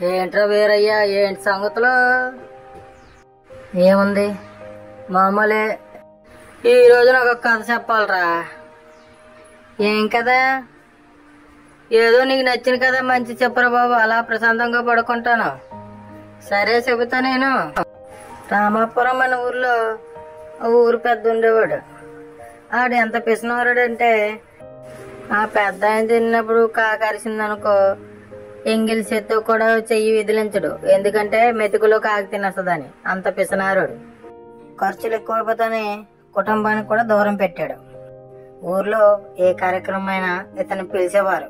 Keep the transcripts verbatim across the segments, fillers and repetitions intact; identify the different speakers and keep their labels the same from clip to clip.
Speaker 1: ఏంట్రా వీరయ్యా, ఏంటి సంగతులు? ఏముంది, మామూలే. ఈ రోజు నాకు ఒక కథ చెప్పాలరా. ఏం కదా? ఏదో నీకు నచ్చిన కదా, మంచి చెప్పరా బాబు, అలా ప్రశాంతంగా పడుకుంటాను. సరే చెబుతా నేను. రామాపురం మన ఊర్లో ఊరు పెద్ద ఉండేవాడు. ఆడు ఎంత పిసినవాడంటే, ఆ పెద్ద ఆయన తిన్నప్పుడు కాకరిసిందనుకో, ఎంగిల్ చేత్తో కూడా చెయ్యి విదిలించడు. ఎందుకంటే మెతుకులో కాకి తినేస్తుందని. అంత పిసనారుడు. ఖర్చులు ఎక్కువైపోతానే కుటుంబానికి కూడా దూరం పెట్టాడు. ఊర్లో ఏ కార్యక్రమం అయినా ఇతను పిలిచేవారు.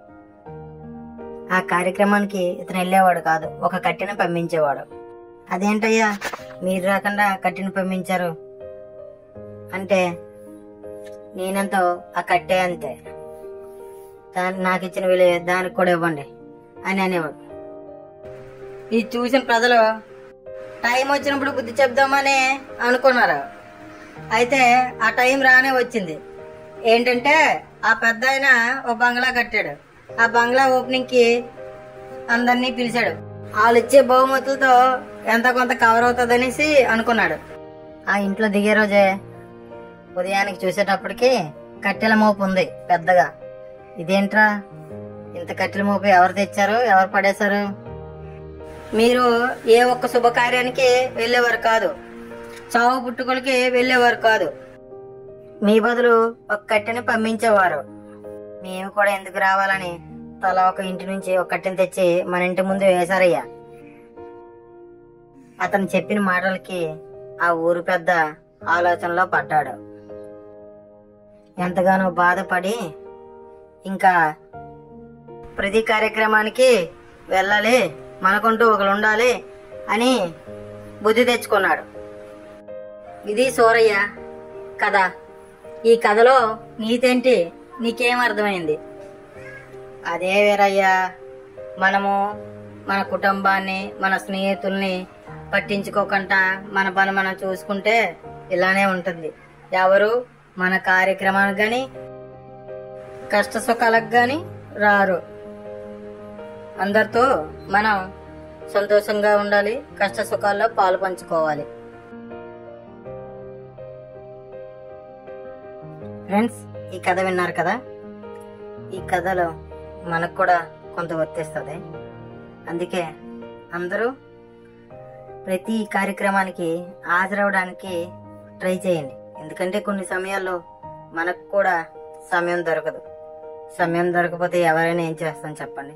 Speaker 1: ఆ కార్యక్రమానికి ఇతను వెళ్ళేవాడు కాదు, ఒక కట్టెని పంపించేవాడు. అదేంటయ్యా మీరు రాకుండా కట్టెని పంపించారు అంటే, నేనంతో ఆ కట్టె అంతే, దాన్ని నాకు ఇచ్చిన విలువ దానికి కూడా ఇవ్వండి అని అనేవాడు. ఇది చూసిన ప్రజలు టైం వచ్చినప్పుడు బుద్ధి చెప్దామని అనుకున్నారు. అయితే ఆ టైం రానే వచ్చింది. ఏంటంటే ఆ పెద్ద ఆయన ఓ బంగ్లా కట్టాడు. ఆ బంగ్లా ఓపెనింగ్ కి అందరినీ పిలిచాడు. వాళ్ళు ఇచ్చే బహుమతులతో ఎంత కొంత కవర్ అవుతుంది అనేసి అనుకున్నాడు. ఆ ఇంట్లో దిగే రోజే ఉదయానికి చూసేటప్పటికి కట్టెల మోపు ఉంది పెద్దగా. ఇదేంట్రా, ఇంత కట్టెల మోపు ఎవరు తెచ్చారు, ఎవరు పడేశారు? మీరు ఏ ఒక్క శుభకార్యానికి వెళ్ళేవారు కాదు, చావు పుట్టుకలకి వెళ్ళేవారు కాదు. మీ బదులు ఒక కట్టెని పంపించేవారు. మేము కూడా ఎందుకు రావాలని తలా ఒక ఇంటి నుంచి ఒక కట్టెని తెచ్చి మన ఇంటి ముందు వేశారయ్యా. అతను చెప్పిన మాటలకి ఆ ఊరు పెద్ద ఆలోచనలో పడ్డాడు. ఎంతగానో బాధపడి ఇంకా ప్రతి కార్యక్రమానికి వెళ్ళాలి, మనకుంటూ ఒకరు ఉండాలి అని బుద్ధి తెచ్చుకున్నాడు. ఇది సూరయ్య కథ. ఈ కథలో నీతేంటి, నీకేం అర్థమైంది? అదే వీరయ్యా, మనము మన కుటుంబాన్ని, మన స్నేహితుల్ని పట్టించుకోకుండా మన పని మనం చూసుకుంటే ఇలానే ఉంటుంది. ఎవరు మన కార్యక్రమానికి గాని కష్ట సుఖాలకు గాని రారు. అందరితో మనం సంతోషంగా ఉండాలి, కష్ట సుఖాల్లో పాలు పంచుకోవాలి. ఫ్రెండ్స్, ఈ కథ విన్నారు కదా. ఈ కథలో మనకు కూడా కొంత వర్తిస్తుంది. అందుకే అందరూ ప్రతి కార్యక్రమానికి హాజరవడానికి ట్రై చేయండి. ఎందుకంటే కొన్ని సమయాల్లో మనకు కూడా సమయం దొరకదు. సమయం దొరకపోతే ఎవరైనా ఏం చేస్తాం చెప్పండి.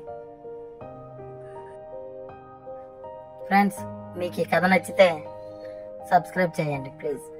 Speaker 1: ఫ్రెండ్స్, మీకు ఈ కథ నచ్చితే సబ్స్క్రైబ్ చేయండి ప్లీజ్.